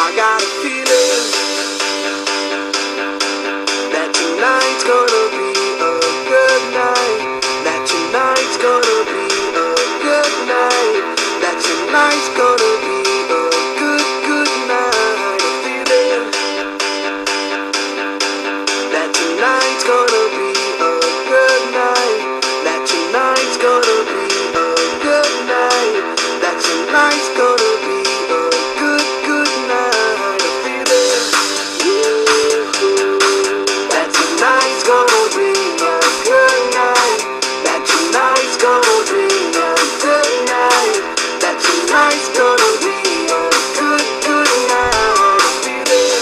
I got a feeling that tonight's gonna be a good night. That tonight's gonna be a good night. That tonight's gonna be a good night. A feeling that tonight's gonna be a good night. That tonight's gonna be a good night. That tonight's gonna be a good night. A feeling that tonight's gonna be a good night. That tonight's gonna be a good night. That tonight's gonna be a good night. A feeling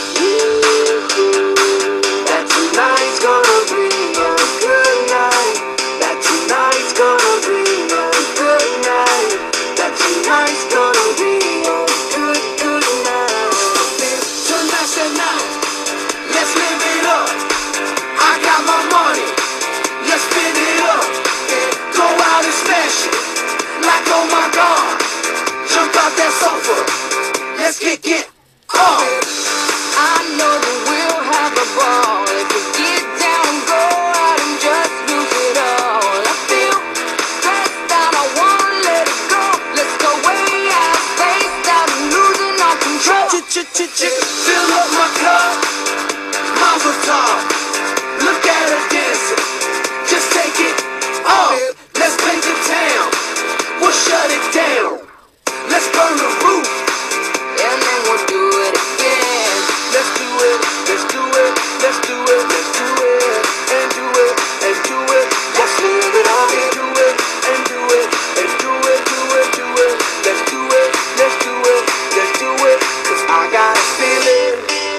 that tonight's gonna be a good night. That tonight's gonna be a good night. That tonight's gonna be a good night. Tonight's the night. Let's live it up. I got my money. Let's spin it up. Go out and smash it. Like oh my God. Jump out that sofa. Let's kick it off. I know that we'll have a ball if we get down and go out and just lose it all. I feel stressed out, I wanna let it go. Let's go way out, spaced out and losing all control. Fill up my cup, Mazel tov. Look at her dancing, just take it off. Let's paint the town, we'll shut it down. Let's burn the roof, and then we'll do it again. Let's do it, let's do it, let's do it, let's do it, and do it, and do it. Let's live it up and do it, and do it, and do it, do it, do it. Let's do it, let's do it, let's do it. 'Cause I got a feeling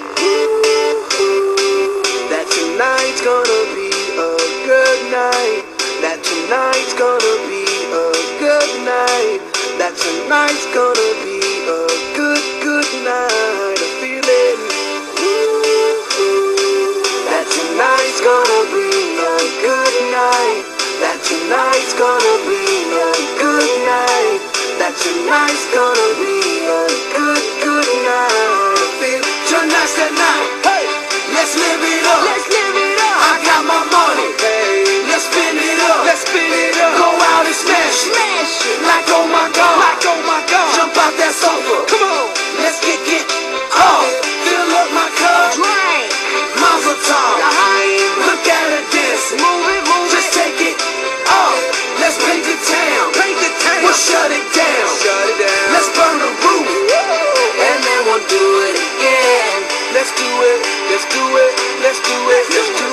that tonight's gonna be a good night. That tonight's gonna be a good night. That tonight's gonna be a good night. A feeling that tonight's gonna be a good night. That tonight's gonna be a good night. That tonight's gonna be a good night. I feel tonight's the night. Hey, let's live it up. Let's live it up. I got my money. Hey, let's spin it up. Let's spin it up. Go out and smash it. Smash it. Like oh my God. Like oh my God. Jump out that sofa. Come on. Let's kick it off. Fill up my cup. Drink. Mazel tov. Look at her dancing. Move it, move it. Just take it off. Let's paint the town. Paint the town. We'll shut it down. Shut it down. Let's burn the roof. And then we'll do it again. Let's do it. Let's do it. Let's do it. Let's do it.